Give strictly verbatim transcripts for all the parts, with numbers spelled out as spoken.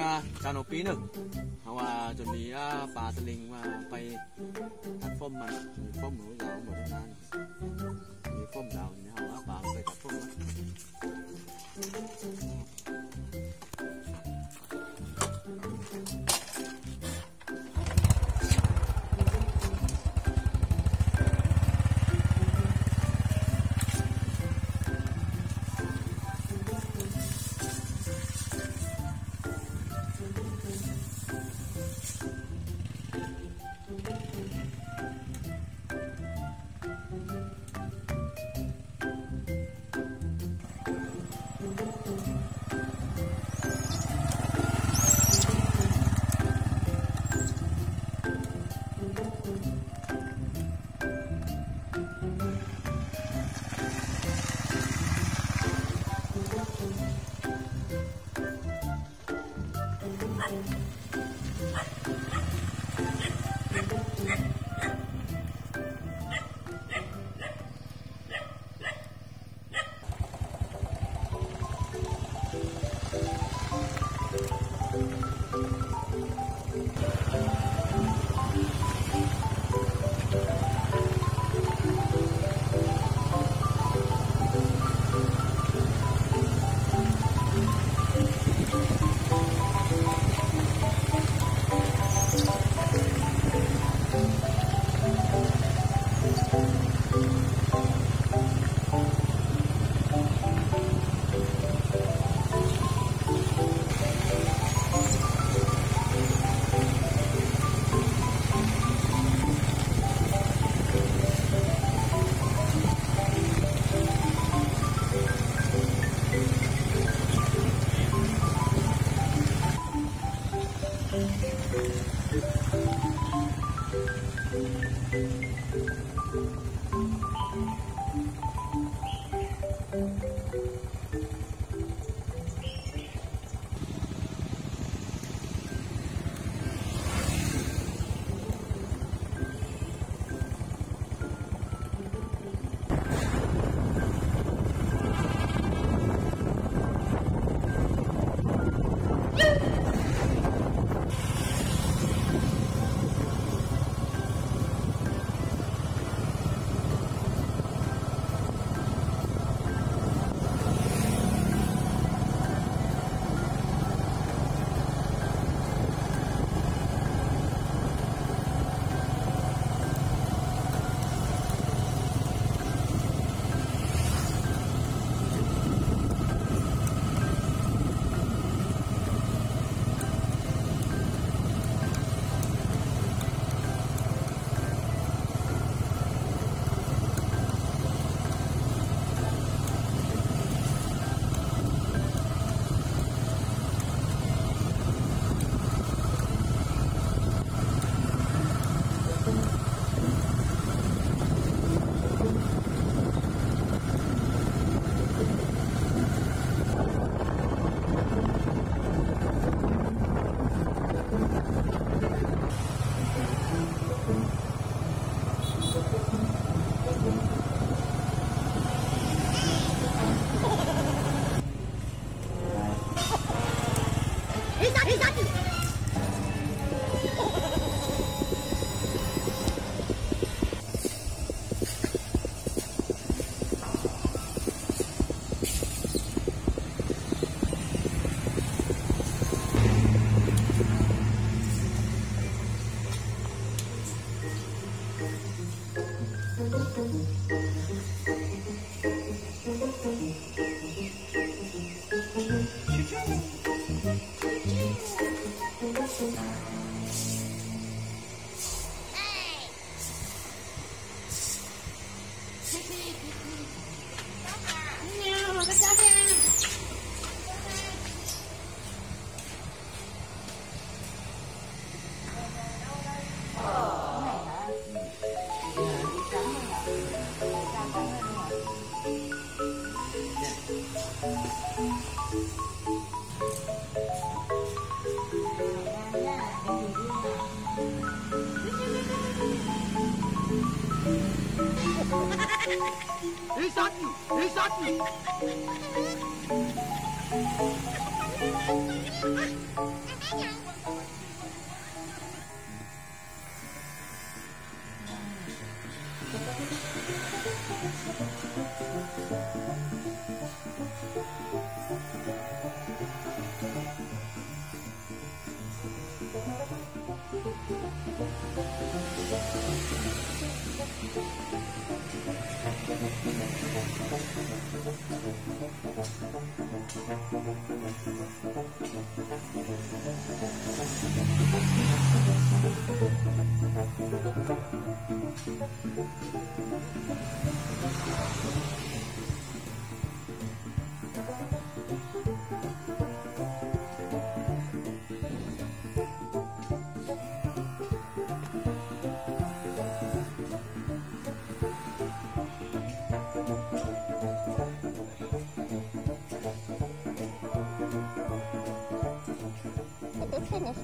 การเอาปีหนึ่งเพราะว่าจะมีปลาสลิงมาไปตัดฟ้มมันมีฟ้มหนูยาวหมดทั้งนั้นมีฟ้มยาวนี่เขาว่าปลาไปตัดฟ้มมัน He shot me! He shot me! Finished.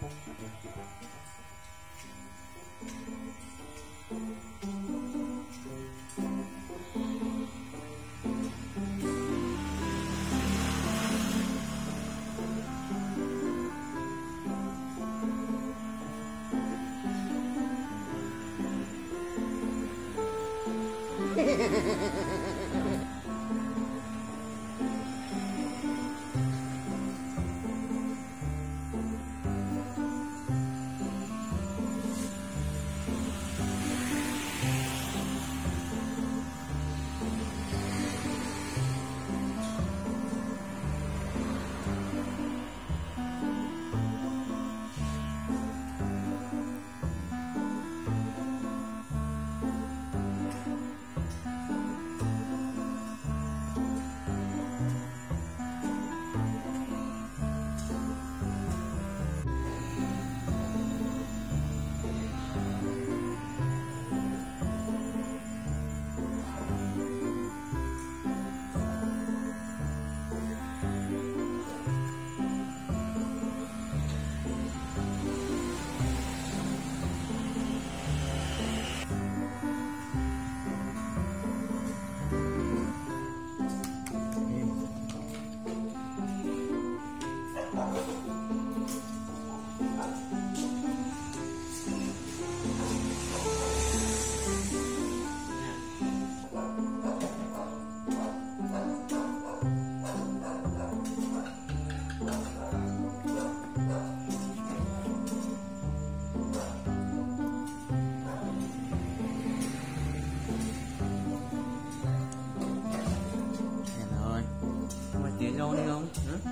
Vô đi không? Hả?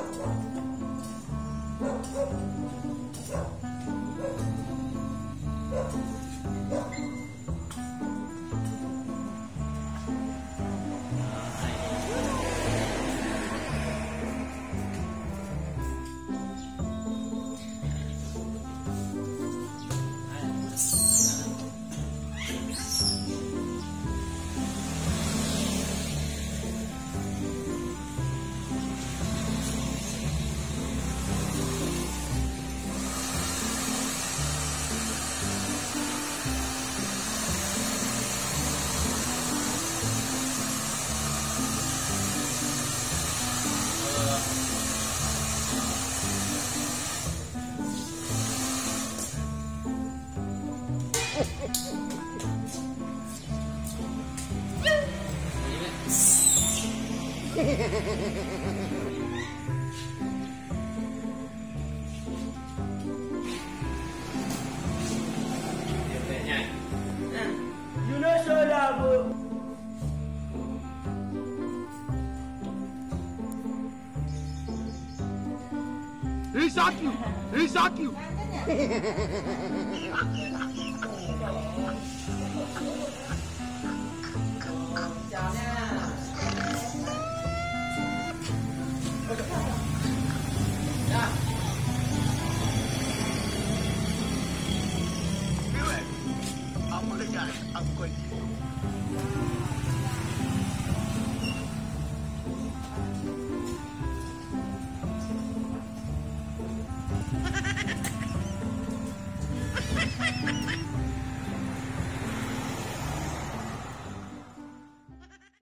You know so love. He shot you. He shot you. I'm gonna get it. I'm going to.